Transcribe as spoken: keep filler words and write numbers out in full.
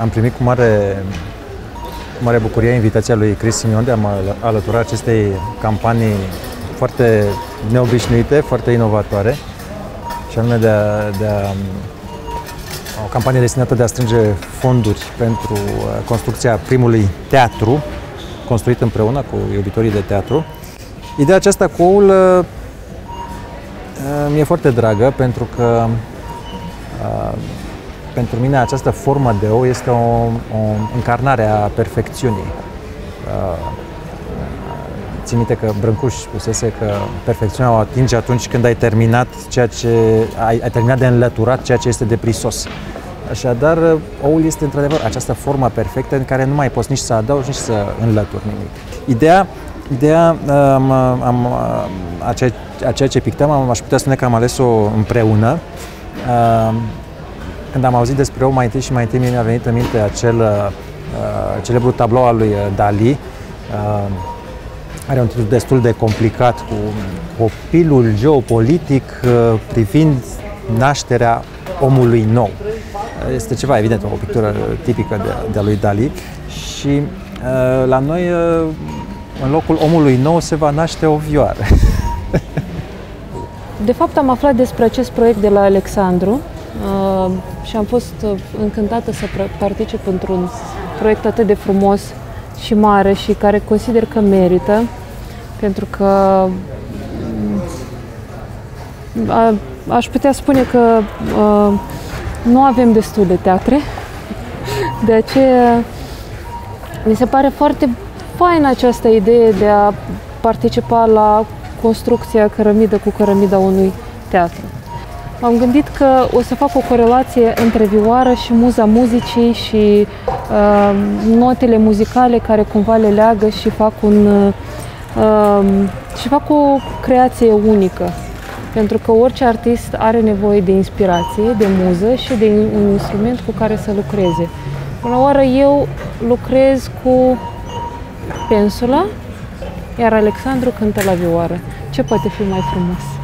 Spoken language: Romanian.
am primit cu mare, cu mare bucurie invitația lui Chris Simion de a mă alătura acestei campanii foarte neobișnuite, foarte inovatoare, și anume de a, de a, o campanie destinată de a strânge fonduri pentru construcția primului teatru construit împreună cu iubitorii de teatru. Ideea aceasta cu oul mi-e foarte dragă pentru că pentru mine această formă de ou este o, o încarnare a perfecțiunii. Țin minte că Brâncuș spusese că perfecțiunea o atingi atunci când ai terminat ceea ce ai, ai terminat de înlăturat ceea ce este de prisos. Așadar, oul este într-adevăr această formă perfectă în care nu mai poți nici să adaugi, nici să înlături nimic. Ideea, ideea am, am, a, ceea, a ceea ce pictăm, am, aș putea spune că am ales-o împreună. Când am auzit despre ou, mai întâi și mai întâi mi-a venit în minte acel uh, celebru tablou al lui Dali. Uh, are un titlu destul de complicat, cu copilul geopolitic uh, privind nașterea omului nou. Este ceva, evident, o pictură tipică de, de-a lui Dali. Și uh, la noi, uh, în locul omului nou, se va naște o vioară. De fapt, am aflat despre acest proiect de la Alexandru uh, și am fost uh, încântată să particip într-un proiect atât de frumos și mare și care consider că merită, pentru că a, aș putea spune că uh, nu avem destul de teatre, de aceea mi se pare foarte faină această idee de a participa la construcția cărămidă cu cărămida unui teatru. M-am gândit că o să fac o corelație între vioară și muza muzicii și uh, notele muzicale care cumva le leagă și fac, un, uh, și fac o creație unică. Pentru că orice artist are nevoie de inspirație, de muză și de un instrument cu care să lucreze. Până la oară eu lucrez cu pensula, iar Alexandru cântă la vioară. Ce poate fi mai frumos?